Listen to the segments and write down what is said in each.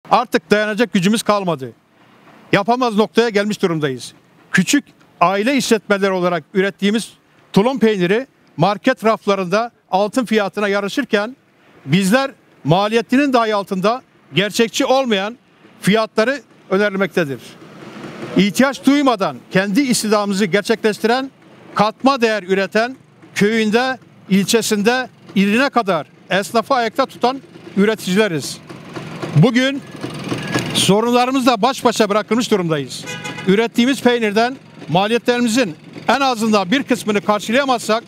Artık dayanacak gücümüz kalmadı. Yapamaz noktaya gelmiş durumdayız. Küçük aile işletmeleri olarak ürettiğimiz tulum peyniri market raflarında altın fiyatına yarışırken bizler maliyetinin dahi altında gerçekçi olmayan fiyatları önerilmektedir. İhtiyaç duymadan kendi istihdamımızı gerçekleştiren, katma değer üreten, köyünde, ilçesinde, iline kadar esnafı ayakta tutan üreticileriz. Bugün sorunlarımızla baş başa bırakılmış durumdayız. Ürettiğimiz peynirden maliyetlerimizin en azından bir kısmını karşılayamazsak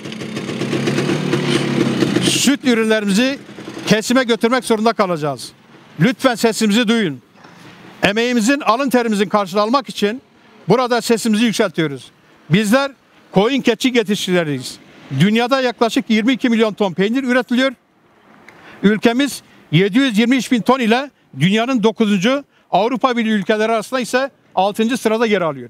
süt ürünlerimizi kesime götürmek zorunda kalacağız. Lütfen sesimizi duyun. Emeğimizin, alın terimizin karşılanmak için burada sesimizi yükseltiyoruz. Bizler koyun keçi yetiştiricileriyiz. Dünyada yaklaşık 22 milyon ton peynir üretiliyor. Ülkemiz 723 bin ton ile dünyanın 9. Avrupa Birliği ülkeleri arasında ise 6. sırada yer alıyor.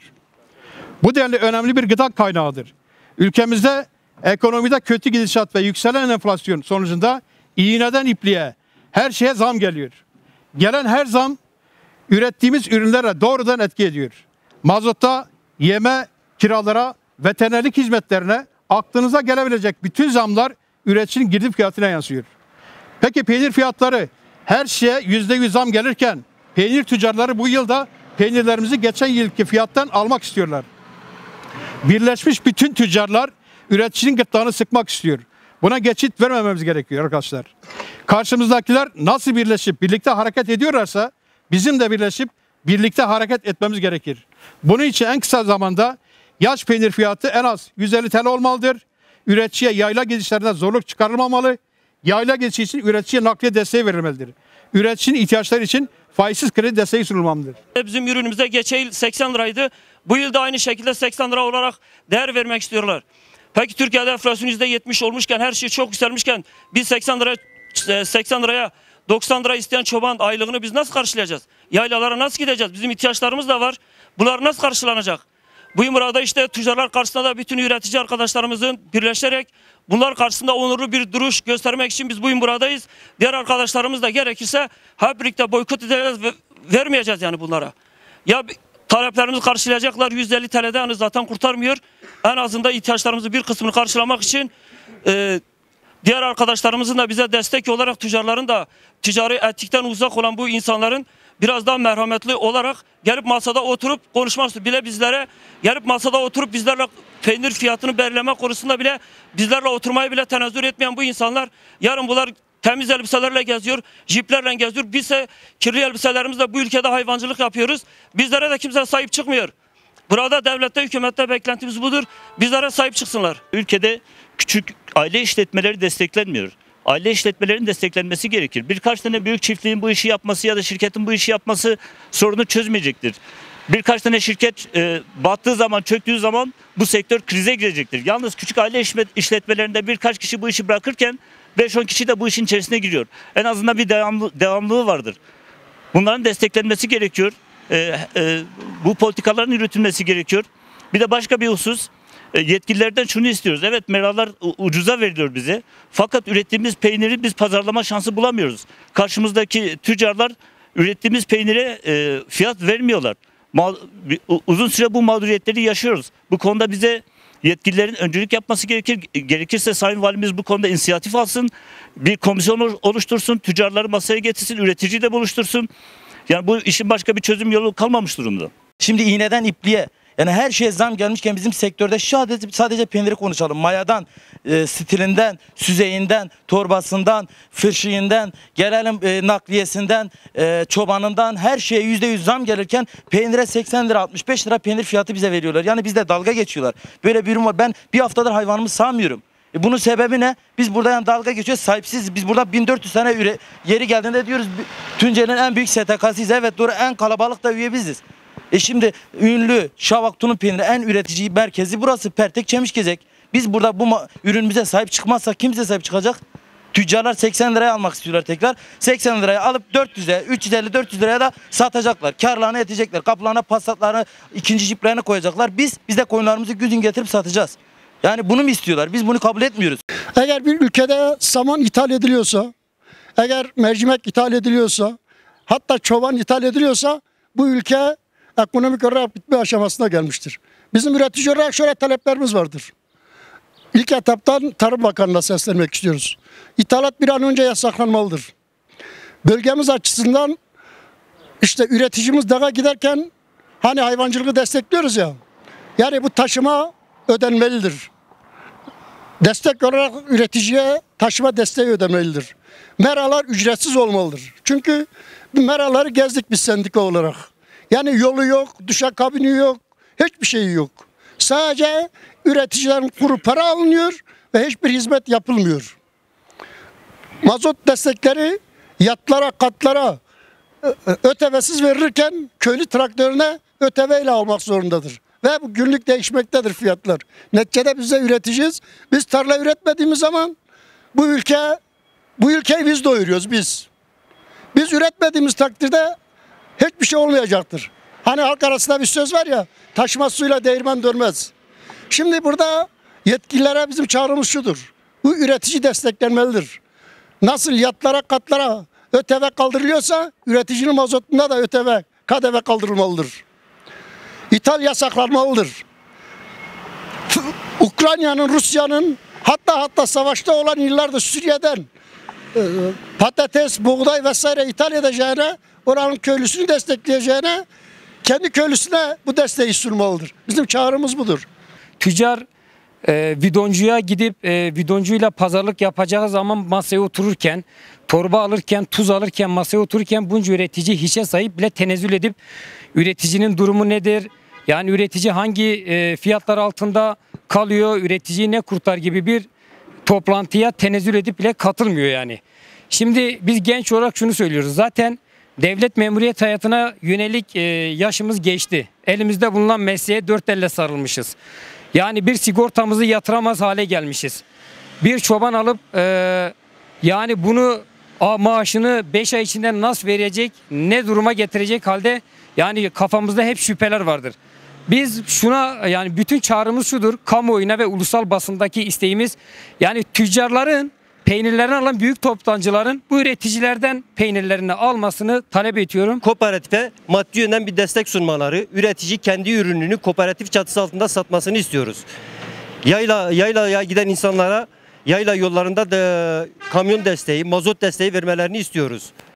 Bu denli önemli bir gıda kaynağıdır. Ülkemizde ekonomide kötü gidişat ve yükselen enflasyon sonucunda iğneden ipliğe her şeye zam geliyor. Gelen her zam ürettiğimiz ürünlere doğrudan etki ediyor. Mazota, yeme, kiralara, veterinerlik hizmetlerine aklınıza gelebilecek bütün zamlar üreticinin girdi fiyatına yansıyor. Peki peynir fiyatları her şeye %100 zam gelirken peynir tüccarları bu yılda peynirlerimizi geçen yılki fiyattan almak istiyorlar. Birleşmiş bütün tüccarlar üreticinin gırtlağını sıkmak istiyor. Buna geçit vermememiz gerekiyor arkadaşlar. Karşımızdakiler nasıl birleşip birlikte hareket ediyorlarsa bizim de birleşip birlikte hareket etmemiz gerekir. Bunun için en kısa zamanda yaş peynir fiyatı en az 150 TL olmalıdır. Üreticiye yayla geçişlerinde zorluk çıkarılmamalı. Yayla geçişi için üreticiye nakliye desteği verilmelidir. Üreticinin ihtiyaçları için faizsiz kredi desteği sunulmalıdır. Bizim ürünümüze geçen yıl 80 liraydı. Bu yıl da aynı şekilde 80 lira olarak değer vermek istiyorlar. Peki Türkiye'de enflasyon %70 olmuşken, her şey çok yükselmişken biz 80 liraya 90 lira isteyen çoban aylığını biz nasıl karşılayacağız? Yaylalara nasıl gideceğiz? Bizim ihtiyaçlarımız da var. Bunlar nasıl karşılanacak? Bu burada işte tüccarlar karşısında da bütün üretici arkadaşlarımızın birleşerek bunlar karşısında onurlu bir duruş göstermek için biz bugün buradayız. Diğer arkadaşlarımız da gerekirse hep birlikte boykot edeceğiz ve vermeyeceğiz yani bunlara. Ya taleplerimizi karşılayacaklar, 150 TL'den zaten kurtarmıyor. En azından ihtiyaçlarımızın bir kısmını karşılamak için diğer arkadaşlarımızın da bize destek olarak tüccarların da ticari etikten uzak olan bu insanların biraz daha merhametli olarak gelip masada oturup konuşmak bile bizlere gelip masada oturup bizlerle peynir fiyatını belirleme konusunda bile bizlerle oturmayı bile tenezzül etmeyen bu insanlar yarın bunlar temiz elbiselerle geziyor, jiplerle geziyor. Biz ise kirli elbiselerimizle bu ülkede hayvancılık yapıyoruz. Bizlere de kimse sahip çıkmıyor. Burada devlette, hükümette beklentimiz budur. Bizlere sahip çıksınlar. Ülkede küçük aile işletmeleri desteklenmiyor. Aile işletmelerinin desteklenmesi gerekir. Birkaç tane büyük çiftliğin bu işi yapması ya da şirketin bu işi yapması sorunu çözmeyecektir. Birkaç tane şirket battığı zaman, çöktüğü zaman bu sektör krize girecektir. Yalnız küçük aile işletmelerinde birkaç kişi bu işi bırakırken 5-10 kişi de bu işin içerisine giriyor. En azından bir devamlılığı vardır. Bunların desteklenmesi gerekiyor. Bu politikaların yürütülmesi gerekiyor. Bir de başka bir husus. Yetkililerden şunu istiyoruz. Evet, meralar ucuza veriliyor bize. Fakat ürettiğimiz peyniri biz pazarlama şansı bulamıyoruz. Karşımızdaki tüccarlar ürettiğimiz peynire fiyat vermiyorlar. Uzun süre bu mağduriyetleri yaşıyoruz. Bu konuda bize yetkililerin öncülük yapması gerekir. Gerekirse Sayın Valimiz bu konuda inisiyatif alsın. Bir komisyon oluştursun. Tüccarları masaya getirsin. Üreticiyi de buluştursun. Yani bu işin başka bir çözüm yolu kalmamış durumda. Şimdi iğneden ipliğe, yani her şeye zam gelmişken bizim sektörde sadece peyniri konuşalım. Mayadan, stilinden, süzeyinden, torbasından, fırşığından, gelelim nakliyesinden, çobanından her şeye %100 zam gelirken peynire 80 lira 65 lira peynir fiyatı bize veriyorlar. Yani bizde dalga geçiyorlar. Böyle bir durum var. Ben bir haftadır hayvanımı sağmıyorum. Bunun sebebi ne? Biz burada yani dalga geçiyoruz, sahipsiz. Biz burada 1400 tane yeri geldiğinde diyoruz Tunceli'nin en büyük STK'sıyız. Evet doğru, en kalabalık da üye biziz. Şimdi ünlü Şavak Tulum peyniri en üretici merkezi burası, Pertek Çemişgezek. Biz burada bu ürünümüze sahip çıkmazsak kim bize sahip çıkacak? Tüccarlar 80 liraya almak istiyorlar tekrar. 80 liraya alıp 400'e, 350-400 liraya da satacaklar. Karlarını edecekler. Kapılarına pasatlarını, ikinci jiplerini koyacaklar. Biz de koyunlarımızı güdün getirip satacağız. Yani bunu mu istiyorlar? Biz bunu kabul etmiyoruz. Eğer bir ülkede saman ithal ediliyorsa, eğer mercimek ithal ediliyorsa, hatta çoban ithal ediliyorsa bu ülke ekonomik olarak bitme aşamasına gelmiştir. Bizim üretici olarak şöyle taleplerimiz vardır. İlk etaptan Tarım Bakanı'na seslenmek istiyoruz. İthalat bir an önce yasaklanmalıdır. Bölgemiz açısından işte üreticimiz dağa giderken hani hayvancılığı destekliyoruz ya. Yani bu taşıma ödenmelidir. Destek olarak üreticiye taşıma desteği ödemelidir. Meralar ücretsiz olmalıdır. Çünkü bu meraları gezdik biz sendika olarak. Yani yolu yok, duşakabini yok, hiçbir şey yok. Sadece üreticilerin kuru para alınıyor ve hiçbir hizmet yapılmıyor. Mazot destekleri yatlara, katlara ÖTV'siz verirken köylü traktörüne ÖTV ile almak zorundadır. Ve bu günlük değişmektedir fiyatlar. Neticede biz de üreticiyiz. Biz tarla üretmediğimiz zaman bu ülkeyi biz doyuruyoruz biz. Biz üretmediğimiz takdirde hiçbir şey olmayacaktır. Hani halk arasında bir söz var ya, taşma suyla değirmen dönmez. Şimdi burada yetkililere bizim çağrımız şudur. Bu üretici desteklenmelidir. Nasıl yatlara, katlara ÖTV kaldırılıyorsa üreticinin mazotunda da ÖTV, KDV kaldırılmalıdır. İthal yasaklanmalıdır. Ukrayna'nın, Rusya'nın hatta savaşta olan yıllarda Suriye'den patates, buğday vesaire ithal edeceğine, oranın köylüsünü destekleyeceğine kendi köylüsüne bu desteği sunmalıdır. Bizim çağrımız budur. Tüccar bidoncuya gidip bidoncuyla pazarlık yapacağı zaman masaya otururken, torba alırken, tuz alırken masaya otururken bunca üretici hiçe sayıp bile tenezzül edip üreticinin durumu nedir? Yani üretici hangi fiyatlar altında kalıyor, üreticiyi ne kurtar gibi bir toplantıya tenezzül edip bile katılmıyor yani. Şimdi biz genç olarak şunu söylüyoruz. Zaten devlet memuriyet hayatına yönelik yaşımız geçti. Elimizde bulunan mesleğe dört elle sarılmışız. Yani bir sigortamızı yatıramaz hale gelmişiz. Bir çoban alıp yani bunu maaşını 5 ay içinde nasıl verecek, ne duruma getirecek halde yani kafamızda hep şüpheler vardır. Biz şuna yani bütün çağrımız şudur. Kamuoyuna ve ulusal basındaki isteğimiz yani tüccarların peynirlerini alan büyük toptancıların bu üreticilerden peynirlerini almasını talep ediyorum. Kooperatife maddi yönden bir destek sunmaları, üretici kendi ürününü kooperatif çatısı altında satmasını istiyoruz. Yaylaya giden insanlara yayla yollarında da kamyon desteği, mazot desteği vermelerini istiyoruz.